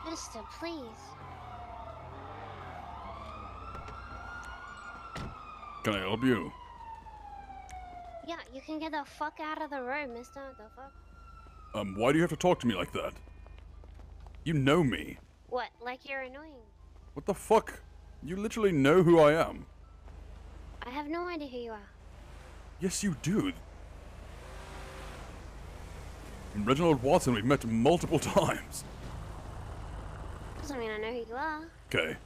Mister, please. Can I help you? Yeah, you can get the fuck out of the road, mister. The fuck? Why do you have to talk to me like that? You know me. What, like you're annoying? What the fuck? You literally know who I am. I have no idea who you are. Yes, you do. I'm Reginald Watson, we've met multiple times. Doesn't mean I know who you are. Okay.